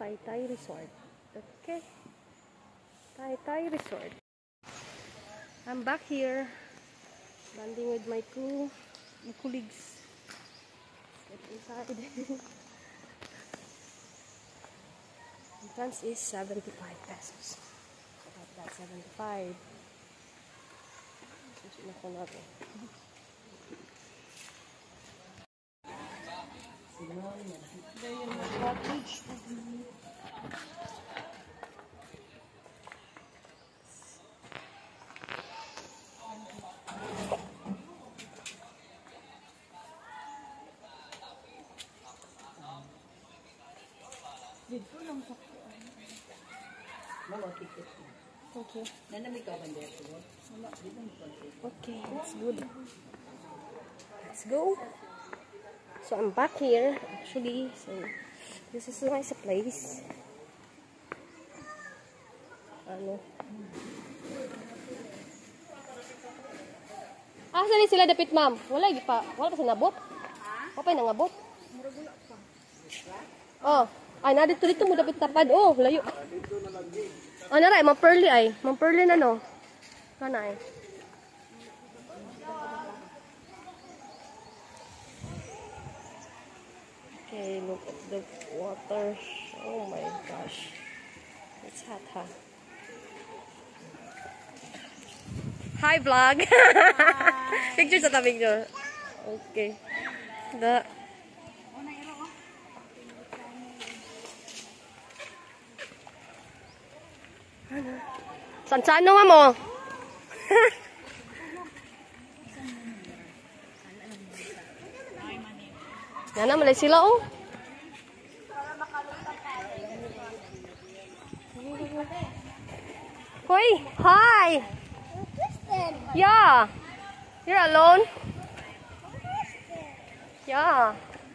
Taytay Resort. Okay. Taytay Resort. I'm back here. Banding with my colleagues. Get inside. Entrance is 75 pesos. About that 75. Susunod ko natin. Dito lang sa Mama, ticket. Okay. Nanamig ka ba dito? Okay, that's good. Let's go. So I'm back here actually. So this is a nice place. Ano? Saan ni sila dapit, ma'am? Wala pa sa nabot? Wala pa nangabot? Oh, ay na dito mo dapit tapad. Oh, layo. Ano ra, Ma'am Pearly ay. Ma'am Pearly na no. Kana ay. Okay, look at the water. Oh my gosh. It's hot, huh? Hi, vlog. Picture sa tabing nyo. Okay. Saan mo mo? Yan na, malay sila oh. Hoy, hi. Yeah. You're alone? Yeah.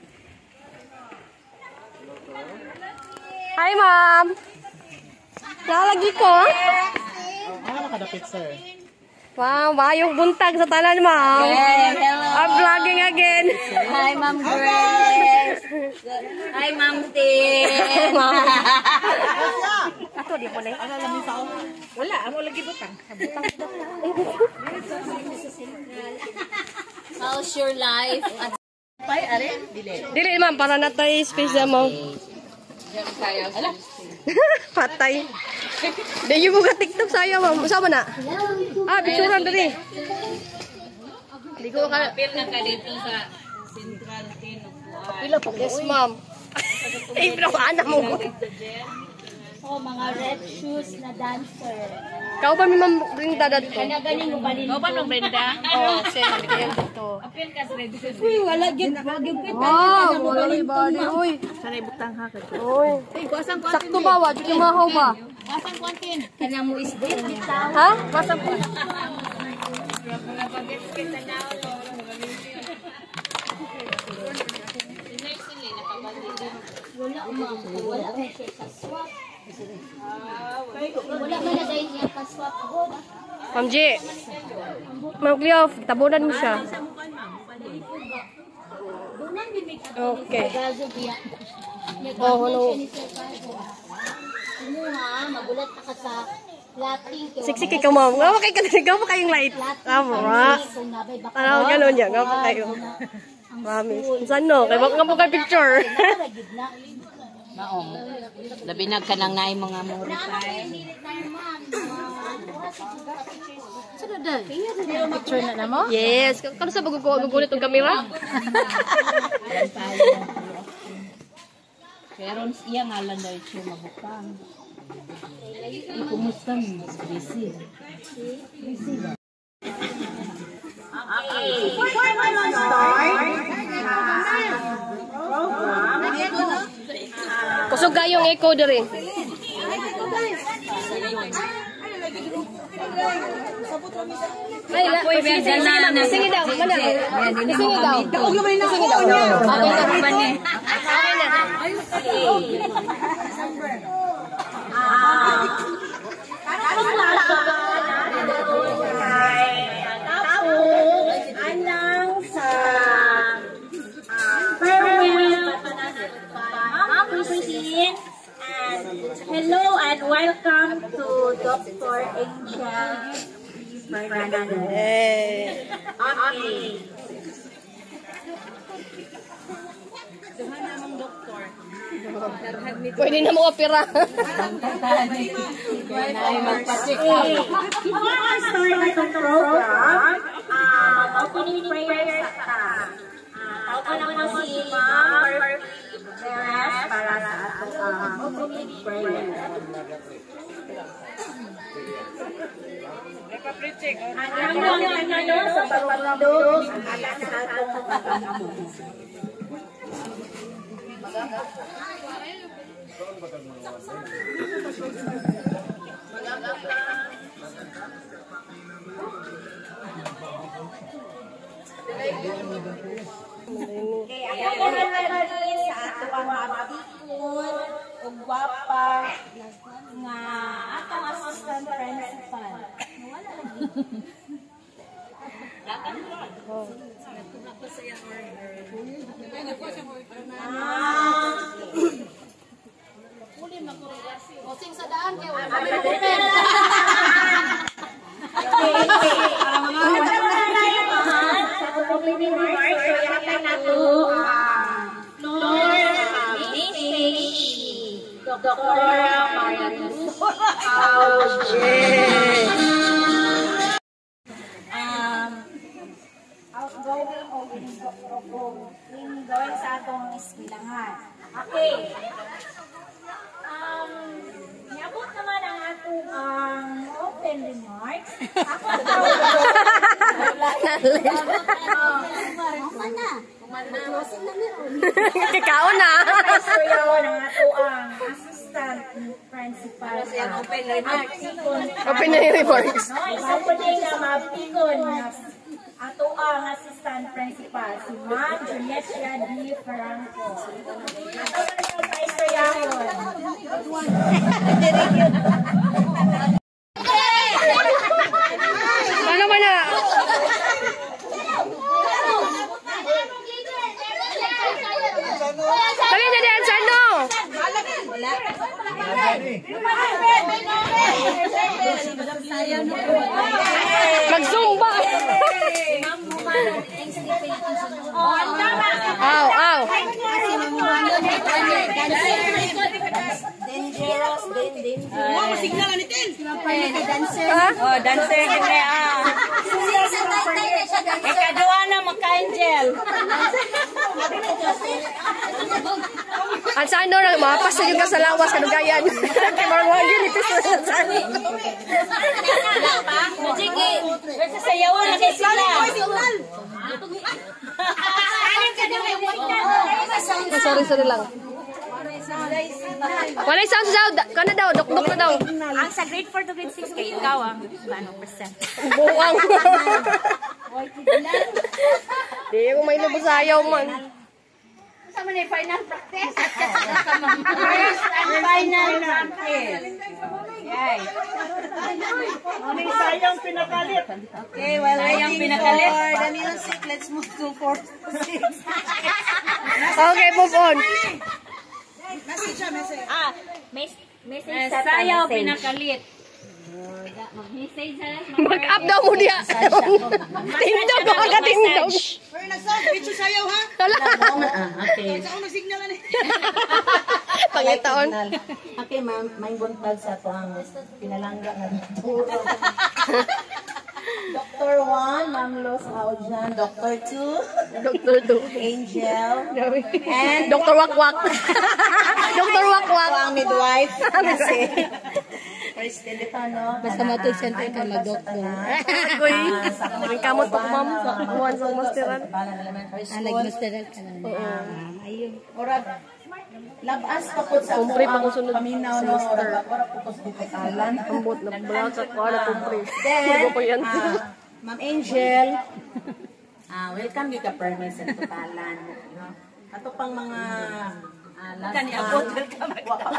Hi, ma'am. Lalagi ko. Nakadapit, sir. Wow, mayong buntag sa tanan, ma'am. Hey, hello. I'm vlogging again. Hi, Ma'am Grace. Hi, Ma'am Tim. Ato, di mo na. Wala, amo lagi butang. How's your life? At pay, are? Dili, ma'am, para na tayo space na mo. Ala. Patay. Di yung mga TikTok sa'yo, ma'am. Sama na? Picturean dali. Di ko ka... Pil na ka dito sa Central Tin. Pila po? Yes, ma'am. Eh, pinakaanak mo. Oh, mga red shoes na dancer. Kau ba may ma'am Brenda dito? Kanya ganing mo ba nito? Mo pa no Brenda? Oo, siya. Halika dito. Apil ka sa red shoes. Uy, wala gyud wagyo kita. Wow, wala ni body. Uy. Sanay butang ha ka. Uy. Ay, kuasang Sakto ba? Wadi kumahaw ba? Kuasang kwantin. Kanya mo is din bitaw. Ha? Masang po. Wala umam. Wala man siya sa swap. Wala man na dahil niya ka swap god. Ma'am G. Ma'am Cleo, tabunan mo siya. Dunan di mig Okay. gazo biya. Oh, hello. Kumuha, magulat ka sa plating. Siksik ikaw, ma'am. Gawa pa kayong light. Tama. Ano, gano'n niya. Gawa pa kayo. Mami. Saan no? Kaya nga po kayo picture. Maong. Labi na ka nang naay mga morify. Picture na mo? Yes. Kano sa gugulit ng kamera? Pero iya ngalan daw siya mabukang. Kumusta mo? Busy. Busy ba? Kusog kayong echo diri. Ay, la. Sige daw. Mana? Sige daw. Sige daw. Okay na ba ni? Okay na. Anang sa farewell, Ma'am Christine, Pwede na mo opera. Opening prayer ako naman si Ma'am Jeras para sa opening prayer. Ang mga sa pagpapalog, ang ala sa atong pag-amo. Ako naman sa ato ang matikon o gwapa nga atong assistant principal. Osing sa daan kay wala. Going sa atong eskwelahan. Okay. Niabot naman ang atong open remarks. Ako Kakaon na. Istoryawan ang atong assistant principal. Open remarks. Open na yung remarks. Isa po din na mabikon na ato ang assistant principal, si Ma'am Julieta D. Franco. Ato ang paistoryawan. Ano man na? Kami na diyan sa ano? Mag-zumba. Aw, aw. Oh, dancer gini ah. Ikaduha na maka-angel. Ang sa ano na, mapas na yung sa lawas, kanugayan. Kaya marang wagin, ito sa saan. Sige, sayawan na kay sila. Sorry lang. Wala sound sa kana daw, dok-dok na daw. Ang sa grade 4 to grade 6 kay ikaw ang ano percent. Buwang. Di ko may lubos ayaw man. Sa man final practice. First and final practice. Yay. Ano sayang pinakalit? Okay, well, sayang pinakalit. For the music, let's move to 4 to 6. Okay, move on. Message. Message sa Sayaw message. pinakalit. Mag-message na. Mag-up daw mo diya. Tindog ko ka tindog. Pero nasa picture sayaw ha? Wala. Okay. Sa unang signal ni. Pangitaon. Okay, ma'am, may buntag sa ito ang pinalangga na dito. Dr. 1, Ma'am Los Aujan. Dr. 2, Dr. Do. Angel. And Dr. Wakwak. Dr. Wakwak. Ako ang midwife. Kasi, Kristen Litano. Basta matug-center ka mag-doktor. Agoy. Ang kamot po, ma'am. Sa kuwan sa masteran. Balan Elementary School. Nag-masteral ka na. Ayun. Orag, labas pa po sa Kumpre pa ko sunod paminaw no. Orag po po sa dipitalan. Ambot na brown sa kuwan na kumpre. Then, Bago ko yan. Ma'am Angel, welcome you ka permit sa totalan. No? Ato pang mga Kani-abot, welcome.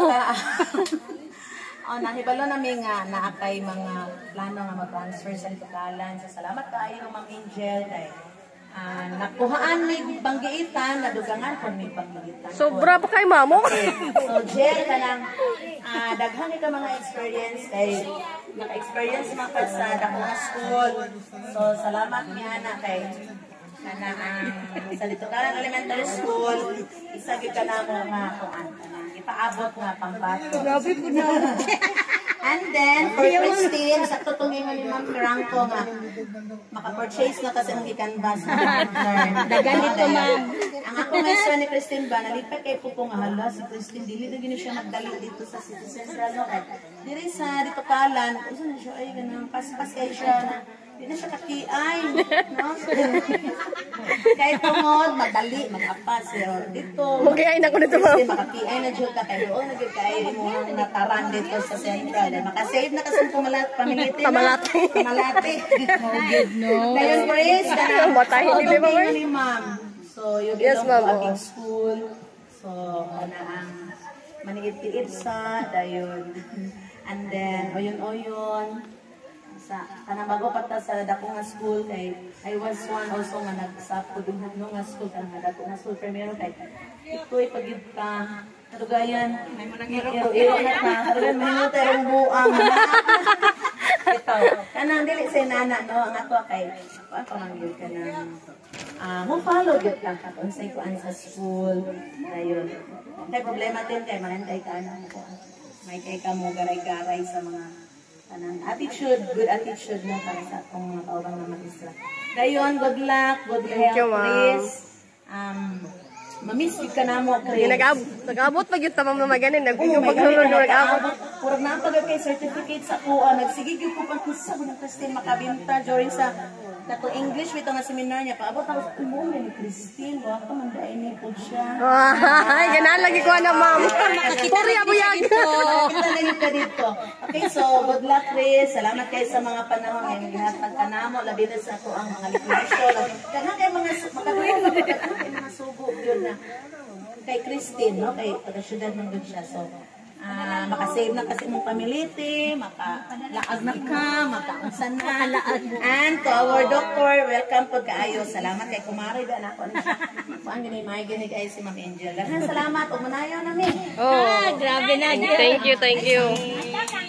Nahibalo namin nga naakay mga plano nga mag-transfer sa totalan. Salamat kayo, Ma'am Angel. Dahil nakuhaan may banggiitan, nadugangan kung may banggiitan. Sobra pa kay mamo. So, Jel, kanang daghan ka mga experience kay naka-experience man ka sa dakong school. So, salamat niya na kay sa Litokaran Elementary School, isa gyud ka na mo nga kuan ipaabot nga pambato. Grabe po na. And then, for Christine, sa tutungin ni Ma'am Franco nga, maka-purchase na kasi ang canvas na Dagan ito, ma'am. Ang ako nga ni Christine ba, nalipat kay po nga hala, si Christine, dili na gini siya magdali dito sa City Central, no? Dili sa dito kalan, kung saan siya, ay, ganang, pas-pas kayo siya na, di na siya kakiay, no? Kahit tungod, madali, mag-apas, pero dito, Mag-iay na ko dito, ma'am. makakiay na dyan ka, kaya doon nag-iay mo ang nataran dito sa Central. Makasave na kasi pamiliti na. Pamalati. Pamalati. Ngayon, Grace, Matahin nila, ma'am. ni ma'am. So, yung Yes, ilong ma'am, ko oo. aking school. So, na ang maniit-tiit sa, dayon. And then, oyon-oyon. Sa kanang bago pata sa dako nga school kay I was one also nga nagsapod ng hadlong nga school kanang dako nga school primero kay ito'y pagid ka kadugayan iro na ka kadugayan minuto ang buang ito kanang dili sa nana no ang ato kay ako mangyud ka nang mo follow gid lang ka unsay kuan sa school dayon kay problema din kay manantay ka ano ko may kay ka mo garay-garay sa mga anang attitude, good attitude no para sa atong mga kaubang na magistra. Dayon, good luck, good health, you, ma'am. Chris. Mamiss ka na mo, Chris. Nag-abot pag yung tamang na maganin. Oh, Nag-abot nag-abot. Purag na pag kay certificate sa kuha, nagsigig yung kupang kusa ng Christine makabinta during sa nato English with nga seminar niya. Paabot ako sa mo ni Christine, wa ka man daay ni pud siya. Ay, ganan lagi ko na, ma'am. Puri abuyag. Kita na ka dito. Okay, so good luck, Chris. Salamat kayo sa mga panahon ngayon. Gihatag ka na mo, labi na sa ako ang mga liquidation. Kana kay mga makatulong mga sugo yun na kay Christine, no? Kay taga-syudad ng good siya. So, makasave na kasi mong pamiliti, makalaag na ka, makaunsan na. And to our doctor, welcome po kaayo. Salamat kay Kumari. Dan ako na siya. Kuan ganay may ginig ay si Ma'am Angel. Salamat. Umunayaw namin. Oh, Grabe na. thank you.